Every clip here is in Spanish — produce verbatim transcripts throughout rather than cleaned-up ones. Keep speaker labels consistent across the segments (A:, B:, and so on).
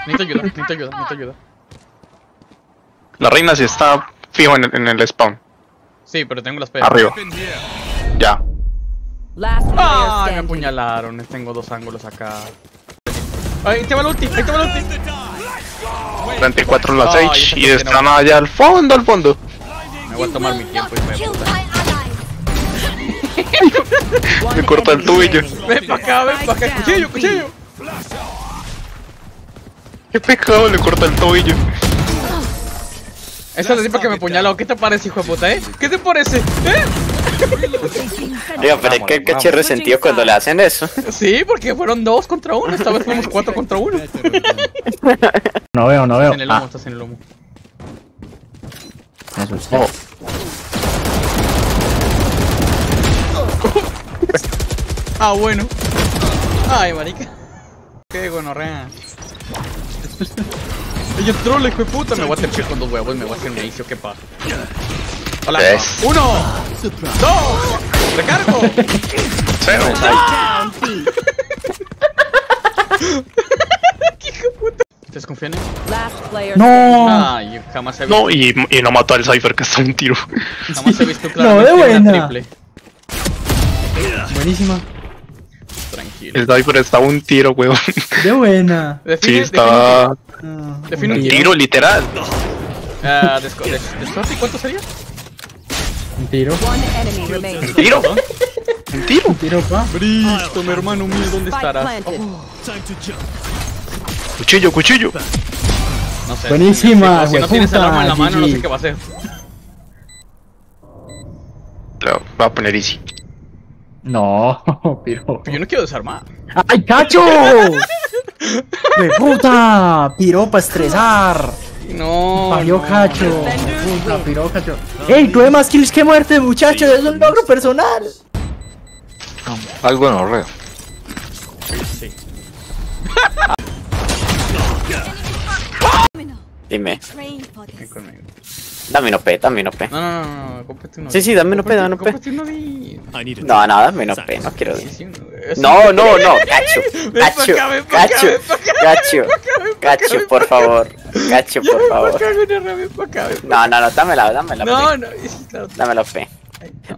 A: Necesito ayuda, necesito ayuda, necesito ayuda.
B: La reina sí está fijo en el, en el spawn.
A: Sí, pero tengo las P.
B: Arriba. Ya.
A: Ay, me apuñalaron. Tengo dos ángulos acá. Ahí te va el ulti, ahí te va el ulti.
B: treinta y cuatro en la
A: Ay,
B: Sage
A: esa
B: y
A: que
B: están
A: tiene-
B: allá al fondo, al fondo.
A: Me voy a tomar mi tiempo, hijo de puta.
B: Me corta el tuyo.
A: Ven pa' acá, ven pa' acá. Cuchillo, cuchillo.
B: Qué pecado, le corta el tobillo.
A: Esa es la tipa que me apuñaló. ¿Qué te parece, hijo de puta, eh? ¿Qué te parece? ¿Eh?
C: Oiga, pero es que el caché resentido cuando le hacen eso.
A: Sí, porque fueron dos contra uno. Esta vez fuimos cuatro contra uno.
D: No veo, no veo.
A: Estás en el lomo,
D: Ah,
A: estás en el lomo.
D: me asusté.
B: Oh.
A: Ah, bueno. Ay, marica. Qué gonorrea. Ella trola, hijo de puta. Me voy a terciar con dos huevos. Me voy a hacer un inicio. ¿Qué pasa? Hola.
B: Es.
A: Uno. Dos. Recargo.
B: Cero.
A: ¿Qué hijo de puta? ¿Ustedes confían en mí?
D: No,
A: Ay, yo jamás he visto.
B: No, y, y no mató al Cypher que está un tiro.
A: Jamás he visto
D: No,
A: claramente
D: de buena.
A: una triple.
D: buenísima.
A: Tranquilo.
B: El Cypher está un tiro, weón.
D: De buena.
B: Sí,
A: Define,
B: está
D: Ah,
A: Define
B: un
A: un
B: tiro literal.
A: Ah, desco- des- descorte, ¿cuánto sería?
D: un tiro.
B: Un tiro. Un tiro.
D: Un tiro, pa.
A: Bristo, mi hermano mío, ¿dónde estarás? Oh,
B: Cuchillo, cuchillo.
A: no sé.
D: Buenísima,
A: Si no tienes el
D: hueputa,
A: arma en la mano, no
D: G G.
A: sé qué va a hacer.
B: Lo voy a poner easy.
D: No, piro.
A: Yo no quiero desarmar.
D: ¡Ay, cacho! ¡De puta! Piro pa' estresar.
A: No.
D: Parió
A: no.
D: cacho. Puta, piro cacho. ¡Ey, tuve más kills que muerte, muchachos! ¡Es un logro personal!
E: Algo no reo.
A: Sí.
C: Dime,
A: Ven conmigo.
C: dame no P, dame no P.
A: No, no, no, no, cómprate uno.
C: Sí, sí, dame uno P, dame uno P.
A: Cómprate uno de...
C: No, no, dame no P, no quiero.
A: Sí, sí, uno de-
C: No, no, no, cacho,
A: Ven pa'
C: cacho,
A: acá, ven pa' acá,
C: cacho,
A: ven pa' acá,
C: cacho,
A: ven pa' acá, ven pa' acá,
C: cacho,
A: ven
C: por
A: pa' acá.
C: favor, cacho,
A: Ya,
C: por
A: ven pa'
C: favor.
A: acá, gonorrea, ven pa' acá, ven pa'
C: No, no, no, dámela, dámela,
A: No,
C: P,
A: no, sí, claro.
C: dámela P.
A: Ay, no.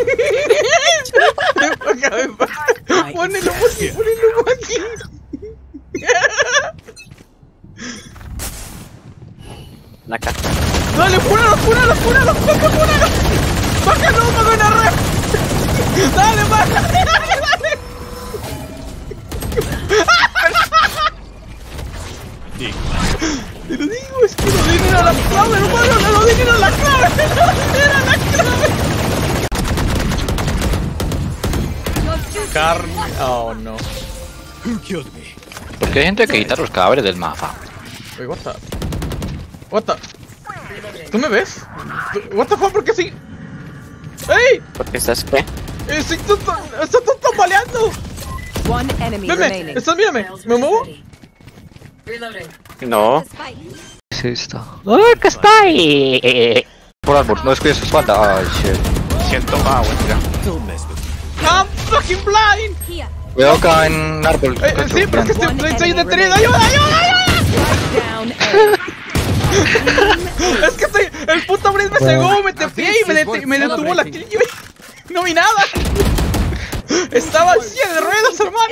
A: Ven pa' acá, ven pa' acá. Pon el humo aquí, pon el humo aquí.
C: Acá.
A: Dale, fúralo, fúralo, fúralo, baja, fúralo. Baja, no, baja una red. Dale, baja, dale, dale. Te lo digo, es que no vienen a la clave, hermano, no lo vienen a la clave, no vienen a la clave. Carne, oh no.
E: Porque hay gente que quita los cadáveres del mapa.
A: Oye, what the... What the... ¿Tú me ves? What the fuck, ¿por qué sí? ¡Ey!
C: ¿Por qué estás P?
A: ¡Estoy tonto! ¡Estoy tambaleando! ¡Veme! ¿Estás, mírame? ¿Me muevo?
C: No.
E: Es esta. ¡Oh, que está ahí! Por árbol, no descuides su espalda. Ay, shit.
B: Siento, ah, bueno, ya.
A: ¡I'm fucking blind!
E: Cuidado acá en árbol.
A: Eh, eh, sí, pero es que estoy, estoy detenido. ¡Ayuda, ayuda, ayuda! Es que estoy... El puto Briz me cegó, me tepié y me, det me detuvo la kill. Yo no vi nada. Estaba en silla de ruedas, hermano.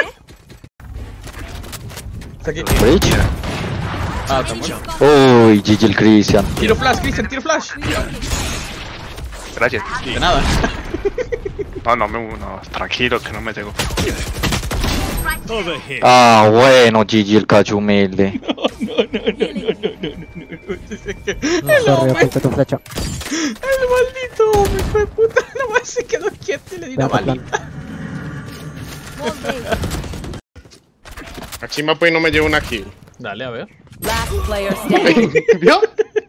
A: Está aquí.
E: Bridge.
A: Ah, está muerto.
E: Uy, G G el Christian.
A: Tiro flash, Christian, tiro flash.
B: Gracias.
A: De nada.
B: No, no, me, no, tranquilo, que no me llegó.
E: Ah, bueno, G G el cacho humilde.
A: El hombre,
D: tu flecha.
A: el maldito hombre, hijo de puta. Nomás se quedó quieto y le di una balita.
B: A Chima pues no me llevo una kill.
A: Dale, a ver.
B: ¿Vio?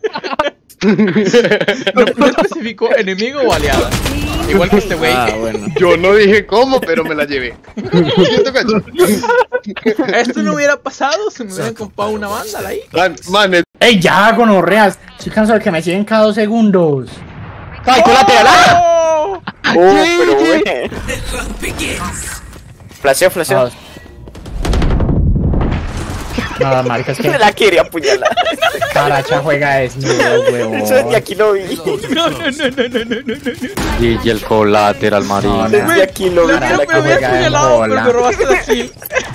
A: No, no especificó enemigo o aliada. Igual que este güey.
C: Ah, bueno.
B: Yo no dije cómo, pero me la llevé. Siento, cacho.
A: Esto no hubiera pasado si me hubieran comprado una banda ahí.
B: Man, man, el-
D: ¡Ey, ya, gonorreas! Estoy cansado de que me siguen cada dos segundos.
E: ¡Ay, colateral!
A: ¡Oh!
C: Oh, pero güey. Flasheo, flasheo.
D: No, marica, es que
C: Me la quiere apuñalar.
D: Caracha juega desnudo, huevón.
C: Eso desde aquí lo vi.
A: No, no, no, no, no, no, no, no.
E: Y el colateral, marino.
D: No, no.
C: Desde aquí lo vi.
A: La mía me había
D: juega de
A: apuñalado, pero
D: bola.
A: me robaste la kill.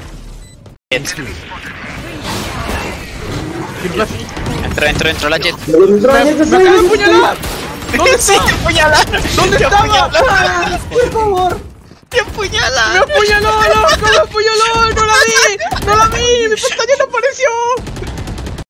F: Entró, entró, entró la Jet.
A: ¡Me acaba de apuñalar! ¿Dónde
C: Sí,
A: está?
C: te apuñalaron.
A: ¿Dónde
C: Te
A: estaba?
C: apuñalaron.
D: Por favor.
C: Te apuñalaron.
A: ¡Me apuñaló, loco! ¡Me apuñaló! ¡No la vi! ¡No la vi! ¡Mi pestaña no apareció!